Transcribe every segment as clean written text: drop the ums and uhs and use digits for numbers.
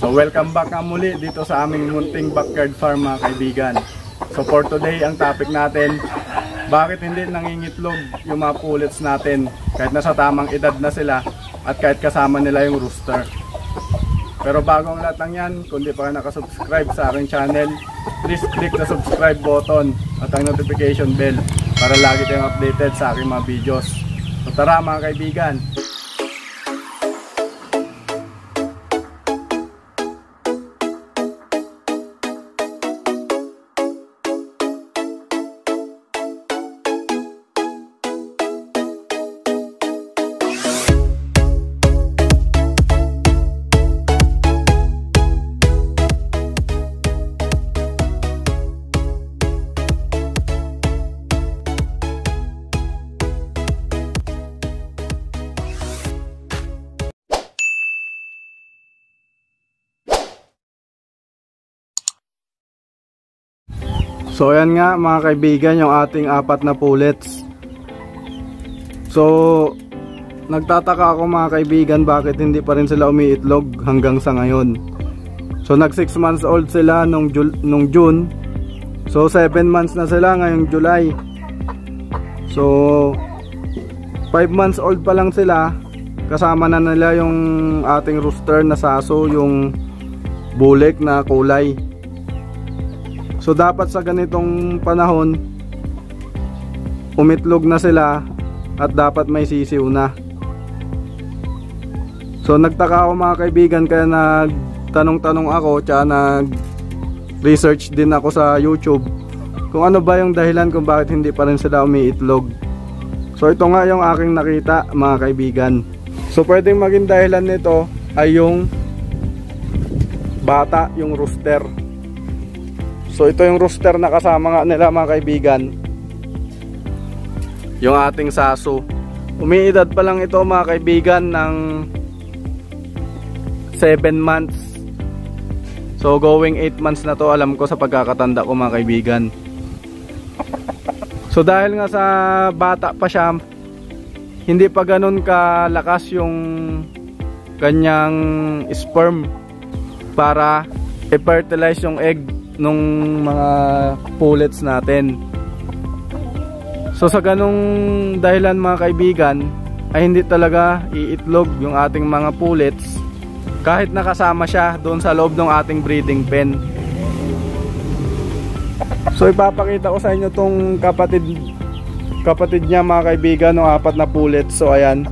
So welcome back nga muli dito sa aming munting backyard farm mga kaibigan. So for today ang topic natin, bakit hindi nangingitlog yung mga pullets natin kahit nasa tamang edad na sila at kahit kasama nila yung rooster. Pero bago ang lahat ng yan, kung di pa kayo nakasubscribe sa aking channel, please click the subscribe button at ang notification bell para lagi tayong updated sa aking mga videos. So tara mga kaibigan! So ayan nga mga kaibigan yung ating 4 na pullets. So nagtataka ako mga kaibigan bakit hindi pa rin sila umiitlog hanggang sa ngayon. So nag 6 months old sila nung June. So 7 months na sila ngayong July. So 5 months old pa lang sila. Kasama na nila yung ating rooster na saso, yung bulik na kulay. So dapat sa ganitong panahon umitlog na sila at dapat may sisiw na. So nagtaka ako mga kaibigan, kaya nagtanong-tanong ako tsaka nag-research din ako sa YouTube kung ano ba yung dahilan kung bakit hindi pa rin sila umiitlog. So ito nga yung aking nakita mga kaibigan. So pwedeng maging dahilan nito ay yung bata, yung rooster. So ito yung rooster na kasama nga nila mga kaibigan, yung ating saso. Umiidad pa lang ito mga kaibigan ng 7 months. So going 8 months na to, alam ko sa pagkakatanda ko mga kaibigan. So dahil nga sa bata pa siya, hindi pa ganun kalakas yung kanyang sperm para i-fertilize yung egg nung mga pullets natin. So sa ganung dahilan mga kaibigan ay hindi talaga iitlog yung ating mga pullets kahit nakasama siya doon sa loob ng ating breeding pen. So ipapakita ko sa inyo tong kapatid niya mga kaibigan ng 4 na pullets. So ayan.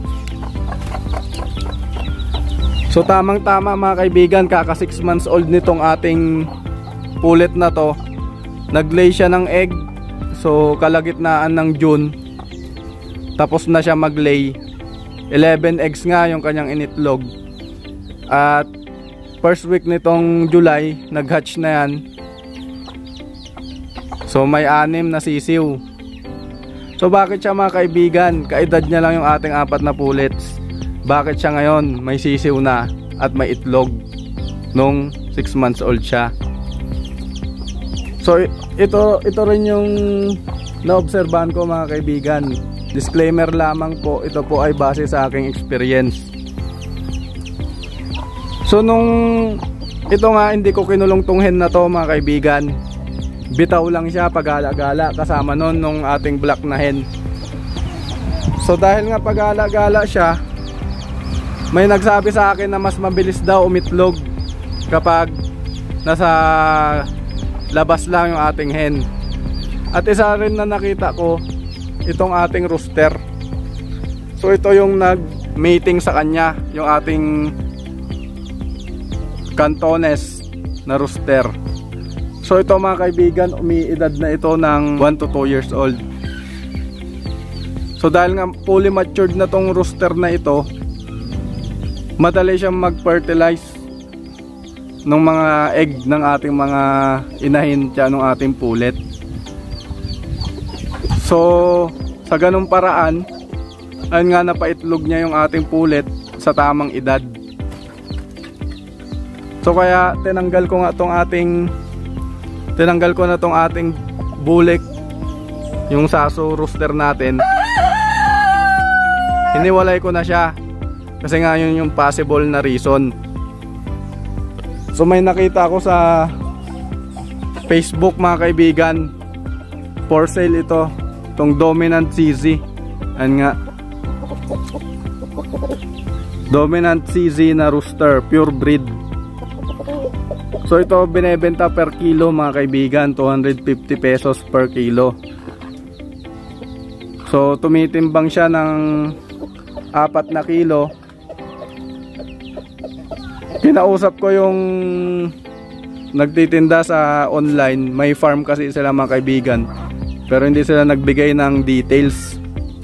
So tamang tama mga kaibigan, kaka 6 months old nitong ating pullet na to. Nag-lay siya ng egg. So kalagitnaan ng June tapos na siya mag-lay. 11 eggs nga yung kanyang initlog. At first week nitong July nag-hatch na yan. So may 6 na sisiw. So bakit siya mga kaibigan, kaedad niya lang yung ating 4 na pullets, bakit siya ngayon may sisiw na at may itlog nung 6 months old siya? So ito rin yung naobserbahan ko mga kaibigan. Disclaimer lamang po, ito po ay base sa aking experience. So ito nga, hindi ko kinulong tong hen na to mga kaibigan. Bitaw lang siya pagala-gala kasama nung ating black na hen. So dahil nga pagala-gala siya, may nagsabi sa akin na mas mabilis daw umitlog kapag nasa labas lang yung ating hen. At isa rin na nakita ko, itong ating rooster. So ito yung nag-mating sa kanya, yung ating Cantones na rooster. So ito mga kaibigan, umiidad na ito ng 1 to 2 years old. So dahil nga fully matured na tong rooster na ito, madali siyang mag-fertilize ng mga egg ng ating mga inahin tiyan ng ating pullet. So sa ganung paraan, ayun nga, napaitlog niya yung ating pullet sa tamang edad. So kaya tinanggal ko na tong ating bulik, yung saso rooster natin. Hiniwalay ko na siya kasi nga yun yung possible na reason. So may nakita ako sa Facebook mga kaibigan, for sale ito, itong Dominant CZ. Ayan nga, Dominant CZ na rooster, pure breed. So ito binebenta per kilo mga kaibigan, 250 pesos per kilo. So tumitimbang siya ng 4 na kilo. Kinausap ko yung nagtitinda sa online, may farm kasi sila mga kaibigan, pero hindi sila nagbigay ng details.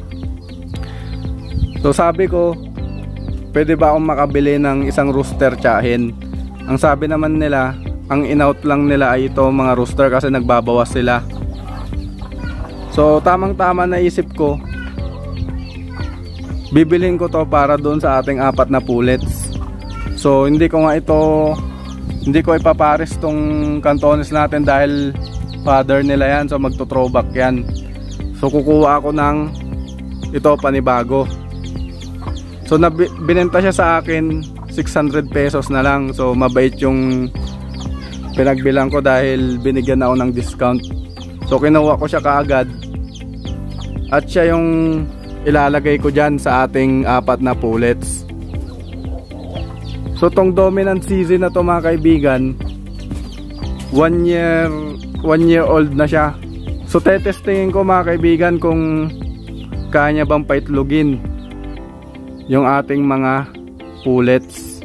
So sabi ko, pwede ba akong makabili ng isang rooster tsahin? Ang sabi naman nila, ang in-out lang nila ay ito mga rooster kasi nagbabawas sila. So tamang tama naisip ko, bibilhin ko to para doon sa ating 4 na pullets. So hindi ko ipapares tong Cantones natin dahil father nila yan, so magto-throwback yan. So kukuha ako ng ito panibago. So binenta siya sa akin 600 pesos na lang. So mabait yung pinagbilang ko dahil binigyan ako ng discount. So kinuha ko siya kaagad, at siya yung ilalagay ko dyan sa ating 4 na pullets. So tong Dominant CZ na to mga kaibigan, 1 year old na siya. So tetestingin ko mga kaibigan kung kaya bang paitlogin yung ating mga pullets.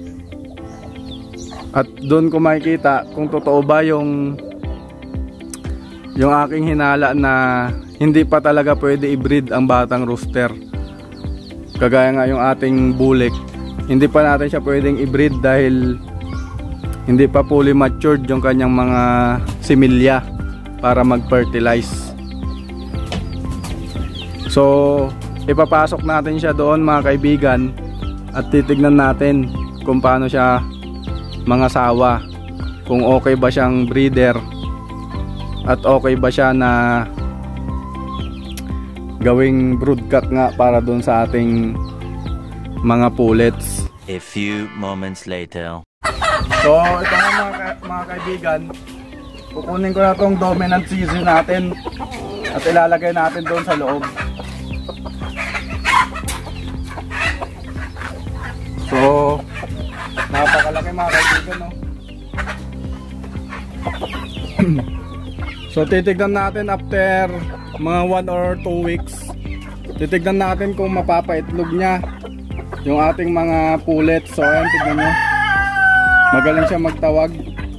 At doon ko makikita kung totoo ba yung aking hinala na hindi pa talaga pwede i-breed ang batang rooster. Kagaya nga yung ating bulik, hindi pa natin siya pwedeng i-breed dahil hindi pa fully matured yung kanyang mga similya para mag-fertilize. So ipapasok natin siya doon mga kaibigan at titignan natin kung paano siya mangasawa, kung okay ba siyang breeder at okay ba siya na gawing broodcock nga para doon sa ating mga pullets. A few moments later. So ito nga mga kaibigan, kukunin ko na itong Dominant CZ natin at ilalagay natin doon sa loob. So napakalaki mga kaibigan, no? So titignan natin after mga 1 or 2 weeks. Titignan natin kung mapapaitlog niya yung ating mga pullets. So ayan, tignan nyo, magaling siya magtawag.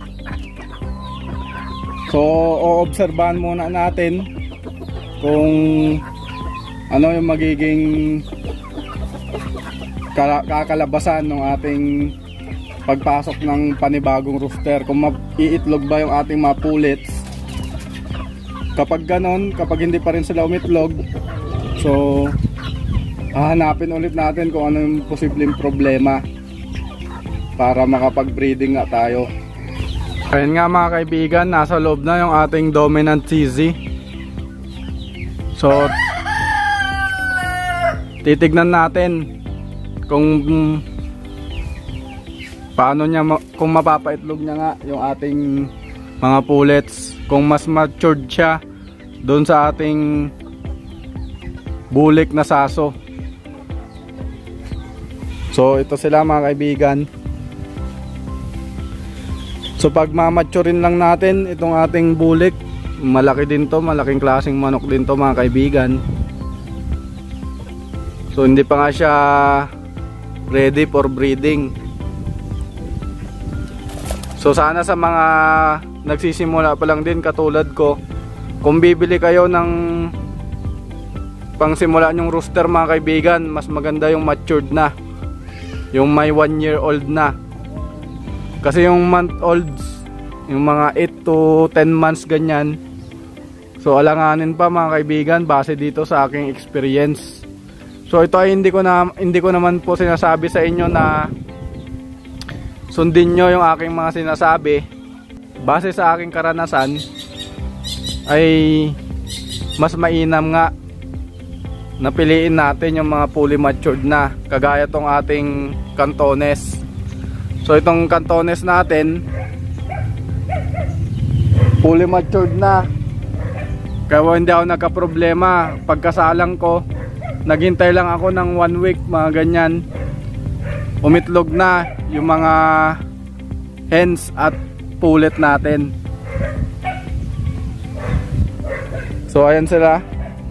So oobserbahan muna natin kung ano yung magiging kakalabasan ng ating pagpasok ng panibagong rooster, kung maiitlog ba yung ating mga pullets. Kapag ganon, kapag hindi pa rin sila umitlog, so hahanapin ulit natin kung ano yung posibleng problema para makapag-breeding nga tayo. Ayun nga mga kaibigan, nasa loob na yung ating Dominant CZ. So titignan natin kung paano niya, kung mapapaitlog niya nga yung ating mga pullets, kung mas matured siya doon sa ating bulik na saso. So ito sila mga kaibigan. So pag mamaturin lang natin itong ating bulik, malaki din to, malaking klaseng manok din to mga kaibigan. So hindi pa nga siya ready for breeding. So sana sa mga nagsisimula pa lang din katulad ko, kung bibili kayo ng pangsimula nyong rooster mga kaibigan, mas maganda yung matured na, yung may 1 year old na. Kasi yung month olds, yung mga 8 to 10 months ganyan, so alanganin pa mga kaibigan base dito sa aking experience. So ito ay hindi ko naman po sinasabi sa inyo na sundin nyo yung aking mga sinasabi. Base sa aking karanasan ay mas mainam nga na piliin natin yung mga fully matured na, kagaya tong ating Cantones. So itong Cantones natin fully matured na. Kaya hindi ako nagka-problema. Pagkasalang ko, naghintay lang ako ng 1 week, mga ganyan. Umitlog na yung mga hens at pullet natin. So ayan sila.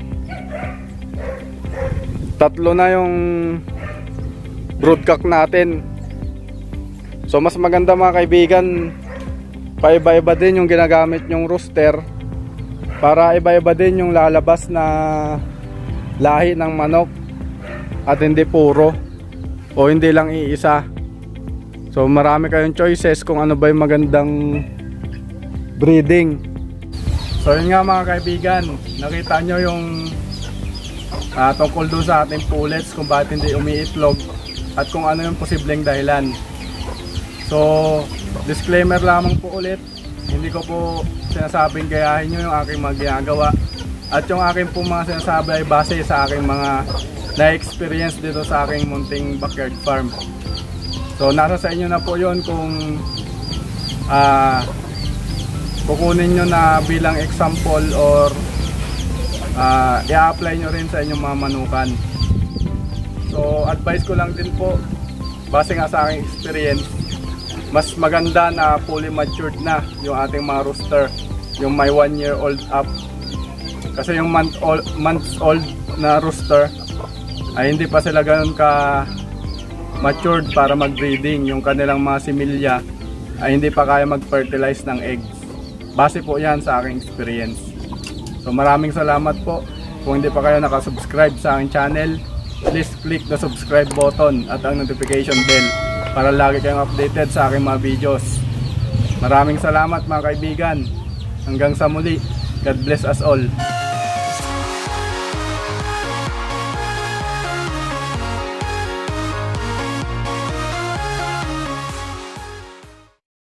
Tatlo na yung broodcock natin. So mas maganda mga kaibigan, paiba-iba din yung ginagamit yung rooster para iba-iba din yung lalabas na lahi ng manok at hindi puro o hindi lang iisa. So marami kayong choices kung ano ba yung magandang breeding. So yun nga mga kaibigan, nakita nyo yung tungkol doon sa ating pullets kung bakit hindi umiitlog at kung ano yung posibleng dahilan. So disclaimer lamang po ulit, hindi ko po sinasabing gayahin nyo yung aking mga ginagawa, at yung aking po mga sinasabi ay base sa aking mga na-experience dito sa aking munting backyard farm. So nasa sa inyo na po yun kung kukunin nyo na bilang example or i-apply nyo rin sa inyong mga manukan. So advice ko lang din po, base nga sa aking experience, mas maganda na fully matured na yung ating mga rooster, yung may 1 year old up. Kasi yung months old na rooster ay hindi pa sila ganoon ka matured para mag-breeding. Yung kanilang mga similya ay hindi pa kaya mag-fertilize ng eggs. Base po yan sa aking experience. So maraming salamat po. Kung hindi pa kayo nakasubscribe sa aking channel, please click the subscribe button at ang notification bell para lagi kayong updated sa aking mga videos. Maraming salamat mga kaibigan. Hanggang sa muli. God bless us all.